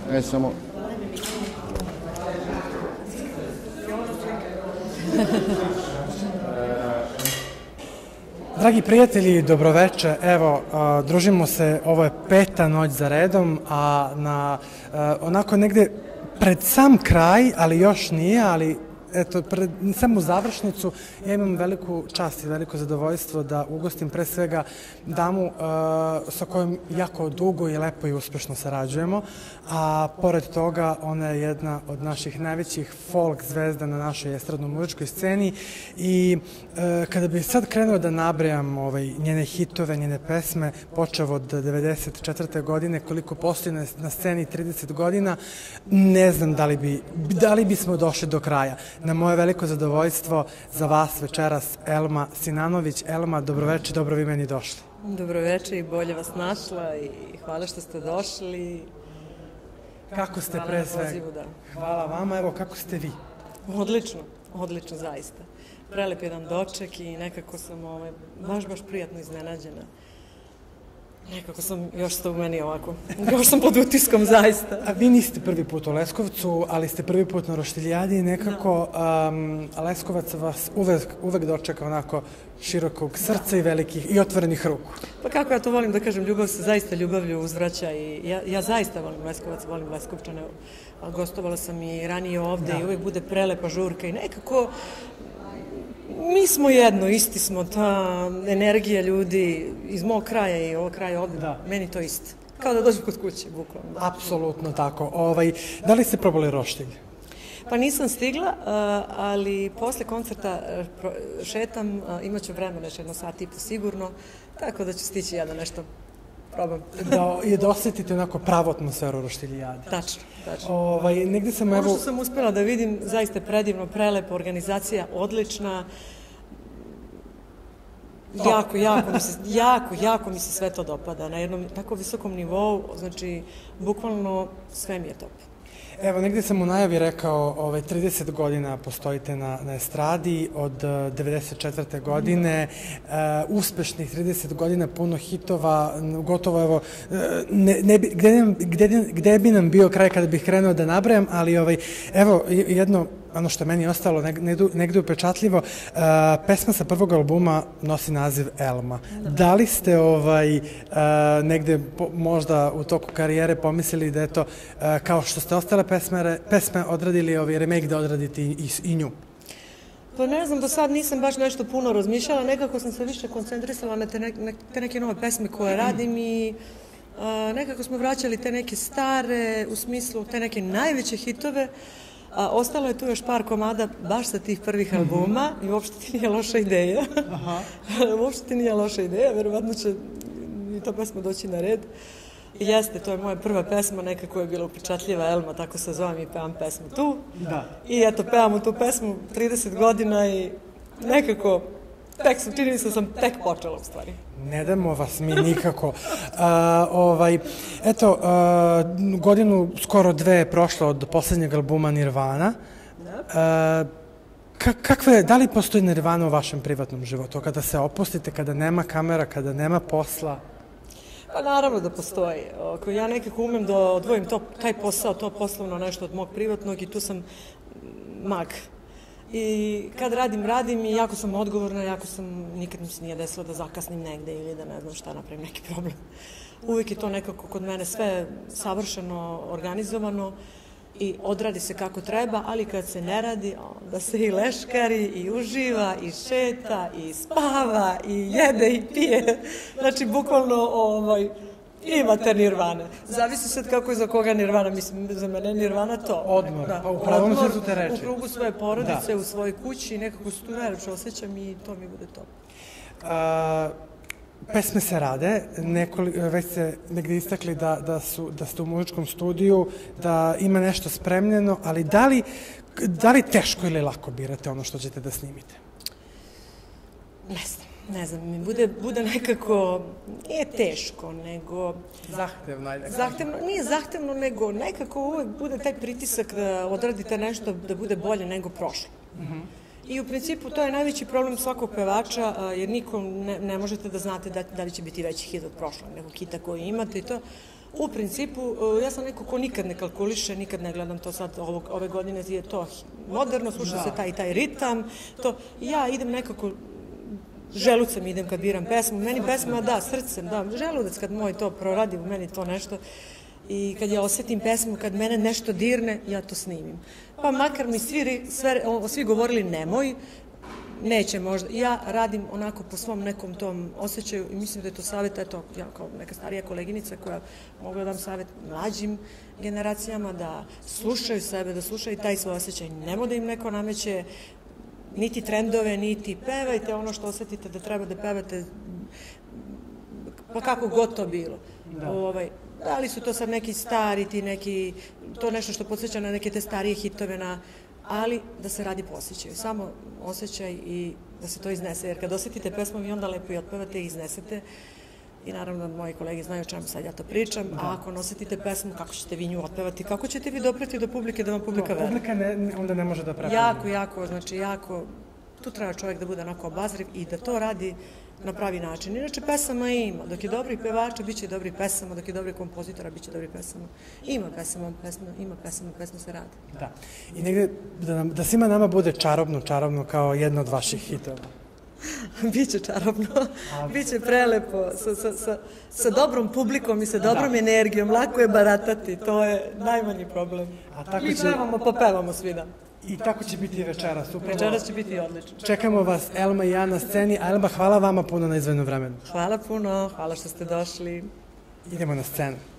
Samo... Dragi prijatelji, dobroveče. Evo, družimo se, ovo je 5. noć za redom, a na onako negde pred sam kraj, ali još nije, ali eto, pred samu završnicu, ja imam veliku čast i veliko zadovoljstvo da ugostim pre svega damu sa kojom jako dugo i lepo i uspešno sarađujemo, a pored toga ona je jedna od naših najvećih folk zvezda na našoj estradno-muzičkoj sceni i kada bi sad krenuo da nabrajam njene hitove, njene pesme, počev od 94. godine, koliko postoji na sceni 30 godina, ne znam da li bismo došli do kraja. Na moje veliko zadovoljstvo za vas večeras Elma Sinanović. Elma, dobroveče, dobro vi meni došli. Dobroveče i bolje vas našla i hvala što ste došli. Kako ste pre svega? Hvala vama, evo kako ste vi? Odlično, odlično zaista. Prelep jedan doček i nekako sam baš prijatno iznenađena. Nekako sam, još ste u meni ovako, još sam pod utiskom zaista. A vi niste prvi put u Leskovcu, ali ste prvi put na Roštiljadi i nekako Leskovac vas uvek dočeka onako širokog srca i velikih i otvorenih ruku. Pa kako ja to volim da kažem, ljubav se zaista ljubavlju uzvraća i ja zaista volim Leskovac, volim Leskovčane. Gostovala sam i ranije ovde i uvek bude prelepa žurka i nekako mi smo jedno, isti smo, ta energija ljudi iz mog kraja i ovog kraja ovde, meni to isto. Kao da dođem kod kuće, bukvalno. Apsolutno tako. Da li ste probali roštilj? Pa nisam stigla, ali posle koncerta šetam, imat ću vremena još 1 sat i po sigurno, tako da ću stići ja da nešto probam. Da osetite onako pravu atmosferu Roštiljade. Tačno. Negde sam Ono što sam uspela da vidim, zaista predivno, prelepa organizacija, odlična. Jako mi se sve to dopada. Na jednom tako visokom nivou, znači, bukvalno sve mi je top. Evo, negde sam u najavi rekao, 30 godina postojite na estradi, od 94. godine, uspešnih 30 godina, puno hitova, gotovo, evo, gde bi nam bio kraj kada bih krenuo da nabrajam, ali evo, jedno, ono što je meni ostalo negde upečatljivo, pesma sa prvog albuma nosi naziv Elma. Da li ste negde možda u toku karijere pomislili da je to, kao što ste ostale pesme odradili remake da odradite i nju? Pa ne znam, do sad nisam baš nešto puno razmišljala, nekako sam se više koncentrisala na te neke nove pesme koje radim i nekako smo vraćali te neke stare, u smislu te neke najveće hitove. Ostalo je tu još par komada baš sa tih prvih albuma i uopšte ti nije loša ideja. Uopšte ti nije loša ideja, verovatno će i ta pesma doći na red. Jeste, to je moja prva pesma, nekako je bila upečatljiva Elma, tako se zovem i pevam pesmu tu. I eto, pevamo tu pesmu 30 godina i nekako, čini mi se da sam tek počela u stvari. Ne damo vas mi nikako. Eto, godinu, skoro 2 je prošlo od poslednjeg albuma Nirvana. Da li postoji Nirvana u vašem privatnom životu? Kada se opustite, kada nema kamera, kada nema posla? Pa naravno da postoji. Ja nekako umem da odvojim taj posao, to poslovno nešto od mog privatnog i tu sam mag. I kad radim i jako sam odgovorna, nikad mi se nije desilo da zakasnim negde ili da ne znam šta napravim neki problem. Uvijek je to nekako kod mene sve savršeno organizovano i odradi se kako treba, ali kad se ne radi, onda se i leškari, i uživa, i šeta, i spava, i jede, i pije. Znači, bukvalno imate Nirvane. Zavisi sad kako je za koga Nirvana. Mislim, za mene Nirvana to. Odmor, pa u pravom smislu te reči. U krugu svoje porodice, u svojoj kući, nekako se tu najlepše osjećam i to mi bude to. Pesme se rade, već ste negde istakli da ste u muzičkom studiju, da ima nešto spremljeno, ali da li teško ili lako birate ono što ćete da snimite? Ne znam, mi bude nekako, nije teško, nego... Zahtevno, ajde. Nije zahtevno, nego nekako uvek bude taj pritisak da odradite nešto da bude bolje nego prošlo. I u principu to je najveći problem svakog pevača, jer nikom ne možete da znate da li će biti veći hit od prošlog nekog hita koji imate i to. U principu, ja sam neko ko nikad ne kalkuliše, nikad ne gledam to sad, ove godine je to moderno, sluša se taj ritam, to, ja idem nekako, želucem idem kad biram pesmu, meni pesma, da, srcem, da, želudac kad moj to proradi, u meni to nešto, i kad ja osjetim pesmu, kad mene nešto dirne, ja to snimim. Pa makar mi svi govorili nemoj, neće možda. Ja radim onako po svom nekom tom osjećaju i mislim da je to savjet, eto, ja kao neka starija koleginica koja mogu da dam savjet mlađim generacijama da slušaju sebe, da slušaju taj svoj osjećaj. Nemo da im neko nameće niti trendove, niti pevajte ono što osjetite da treba da pevate, pa kako god to bilo. Da li su to sad neki stari, to nešto što podsjeća na neke te starije hitove, ali da se radi po osjećaju. Samo osjećaj i da se to iznese. Jer kad osjetite pesmu, vi onda lepo i otpevate i iznesete. I naravno, moji kolegi znaju o čemu sad ja to pričam. A ako osjetite pesmu, kako ćete vi nju otpevati? Kako ćete vi dopreti do publike da vam publika veruje? Publika onda ne može da prati. Jako, tu treba čovjek da bude onako obazriv i da to radi na pravi način. Inače, pesama ima. Dok je dobrih pevača, bit će i dobrih pesama. Dok je dobrih kompozitora, bit će dobrih pesama. Ima pesama, pesma se radi. Da. I negde da svima nama bude čarobno kao jedno od vaših hitova. Biće čarobno, biće prelepo, sa dobrom publikom i sa dobrom energijom, lako je baratati, to je najmanji problem. I pevamo, pa pevamo svi dan. I tako će biti i večeras. Večeras će biti odlično. Čekamo vas, Elma i ja na sceni. A Elma, hvala vama puno na izvednom vremenu. Hvala puno, hvala što ste došli. Idemo na scenu.